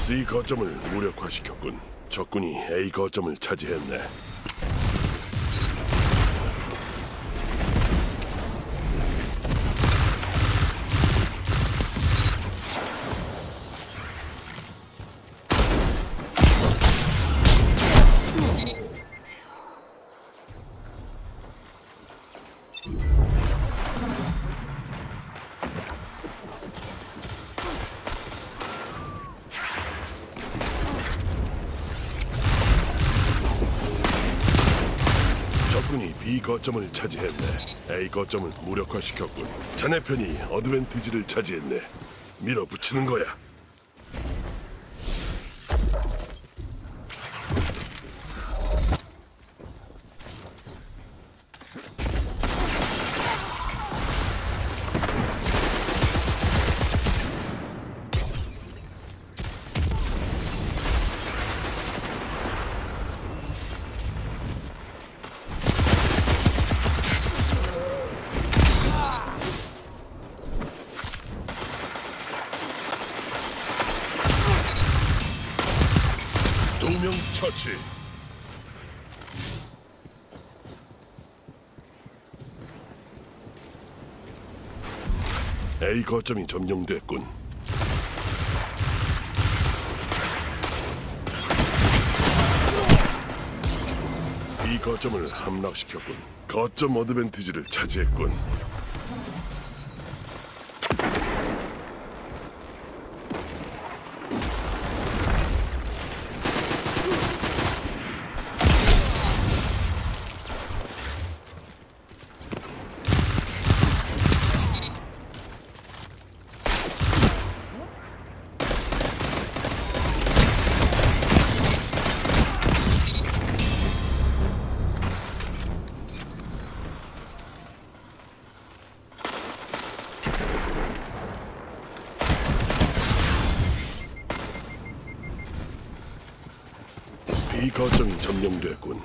C 거점을 무력화시켰군. 적군이 A 거점을 차지했네. 적군이 B 거점을 차지했네. A 거점을 무력화시켰군. 자네 편이 어드밴티지를 차지했네. 밀어붙이는 거야. 두 명 처치. A 거점이 점령됐군. B 거점을 함락시켰군. 거점 어드밴티지를 차지했군. B 거점이 점령됐군.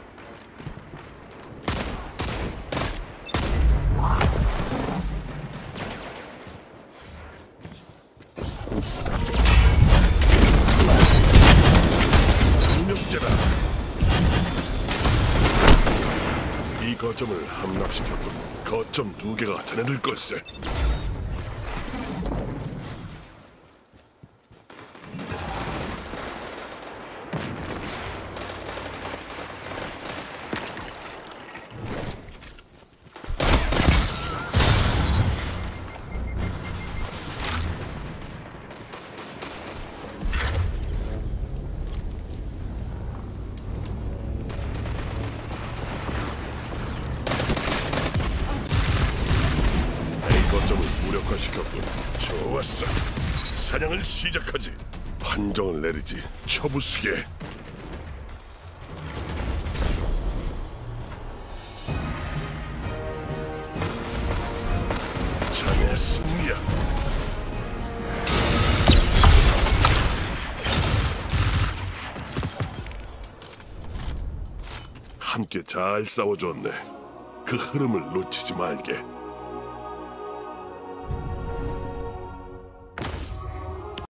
운명제다. B 거점을 함락시켰군. 거점 두 개가 자네들 걸세. 거점을 무력화시켰군. 좋았어. 사냥을 시작하지. 판정을 내리지. 쳐부수게. 자네 승리야. 함께 잘 싸워줬네. 그 흐름을 놓치지 말게.